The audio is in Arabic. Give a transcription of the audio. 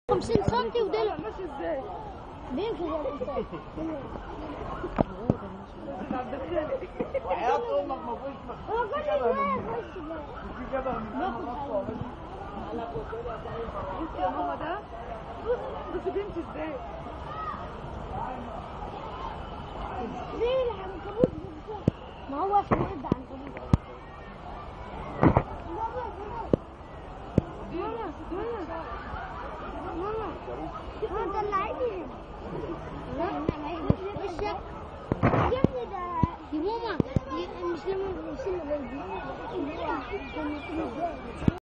50 سم ودلع ماشي ازاي؟ بيمشي زي الانسان. عبد الخالق وحياة امك ما فيش هو كل شويه يخش في جبل من بص يا ماما ده بص بيمشي ازاي؟ زي العنكبوت بالظبط. ما هو اسمه ايه ده عنكبوت؟ ماما طلعيني. وشك يا ابني ده يا ماما مش لما